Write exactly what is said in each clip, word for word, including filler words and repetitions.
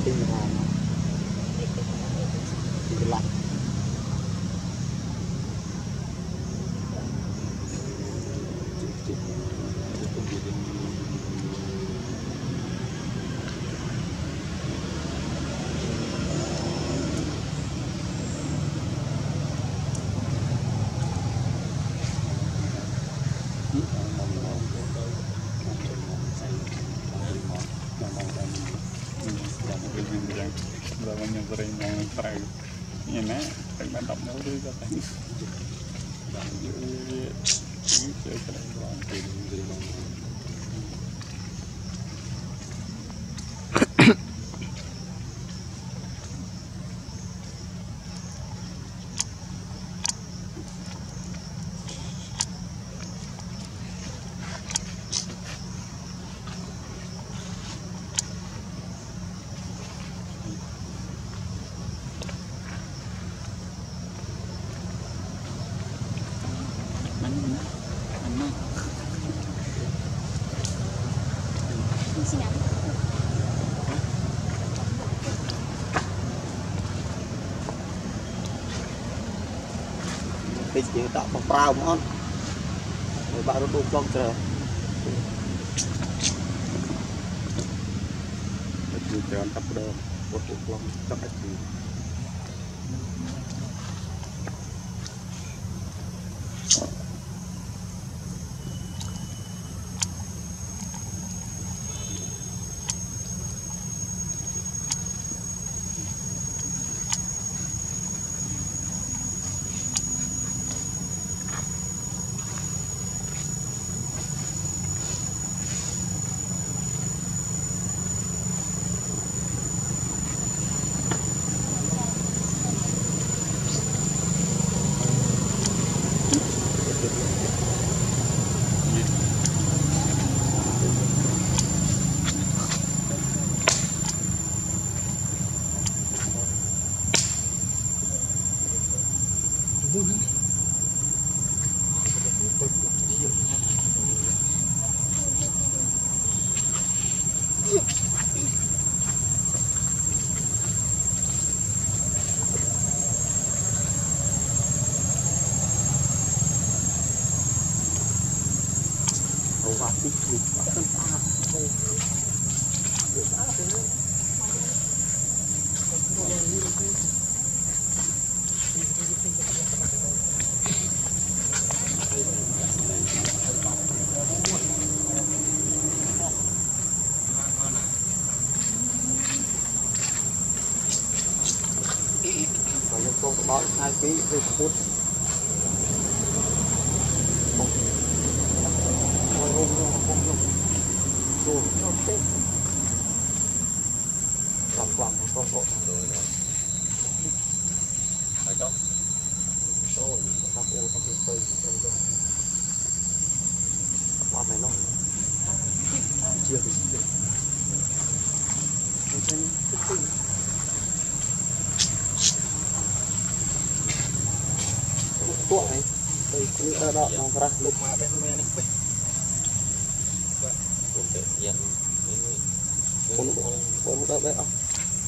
tinh là tinh lạnh yang sering yang terakhir ini sering mantap mau đi ra tay làm gì ini chơi cái này làm gì gì mà cái gì tạo bằng prao ngon rồi bạn nó đục con chờ cái chờ tập đồ một đục con trong cái gì và tích cực và thân ta thôi và những câu nói hai ký về phút làm quảng nó không hộ rồi này phải không rồi các ô các cái phơi trong đó quạt này nó chia cái gì cái chân cái tinh cuộn này đây cũng đỡ đỡ nó ra lúc mà bên này này con con đỡ đấy không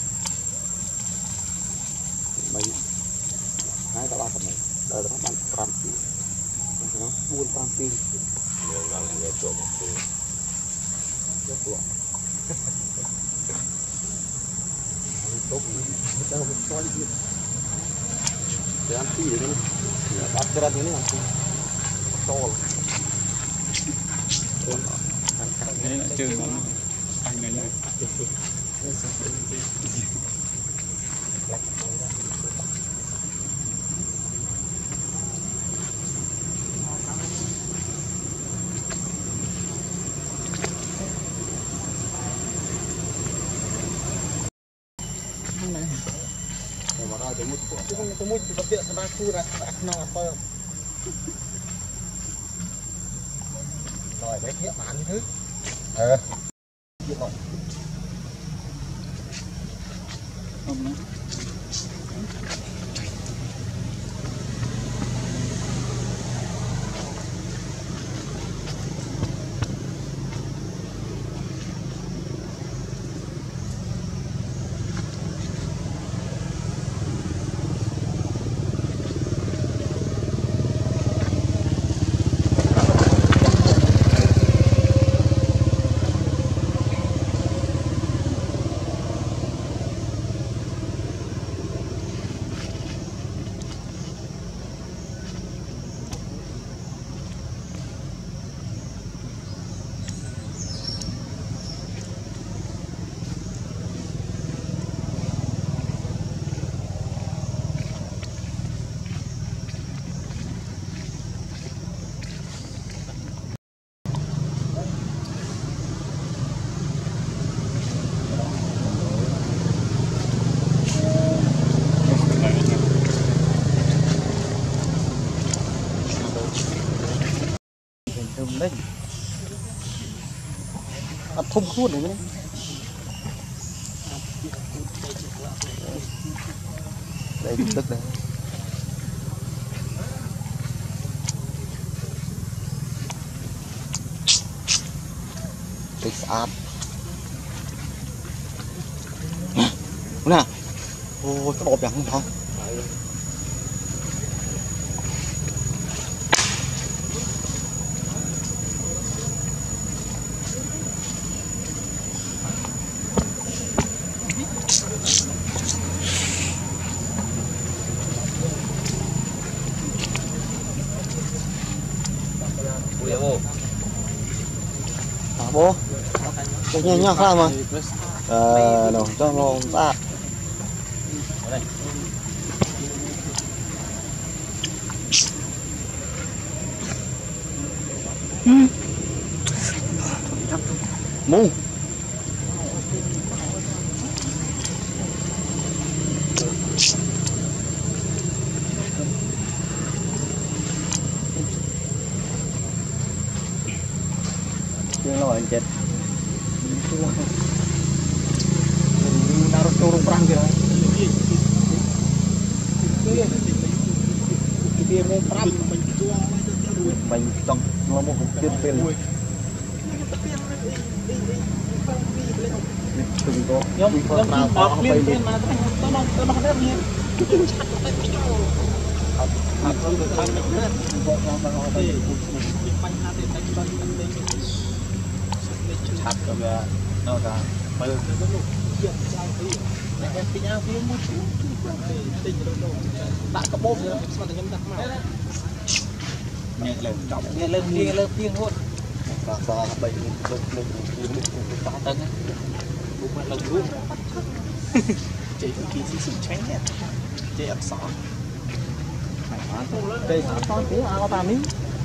mấy hai tao làm này đỡ nó bằng trăm tỷ nó buôn trăm tỷ nhiều là người trộm rất cuộn tốt đâu một con gì để ăn tí đấy bắt ra thế này ăn tí to này là chơi mà anh này này mà ra cái một cái cái một cái tiện nó chui ra nó ăn phơi rồi đấy hiện bán thứ ờ không nữa không khuôn này đây tức đây tích áp nè ôi cái bột chẳng không bố cái nhanh nhá sao mà ờ đâu cho nó ta mu lo anh chết naruh turun perang dia dia mau perang bánh tông nó một chiếc pin từng có nhóm nhóm nào pin pin mà nó nó nó nó hết Hãy subscribe cho kênh Ghiền Mì Gõ để không bỏ lỡ những cây thả con tí ao tạm đi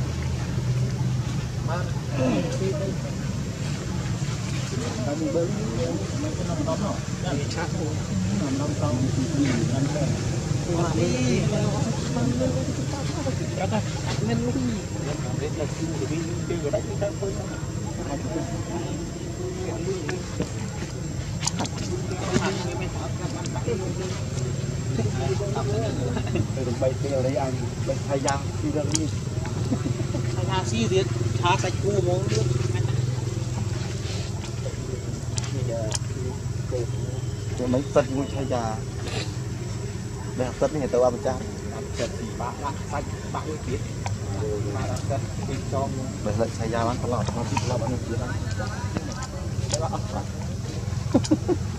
đừng bay tiêu đấy anh bay thay giang đi ra đi thay giang xí thì thả sạch cua món nước cho mấy tật vui thay già đây học tật này tao ăn cha tật thì bác bác sạch bác vui tiết mà đặt tật đi cho để lại thay già bán có lọt nó bị lọt nó kia đó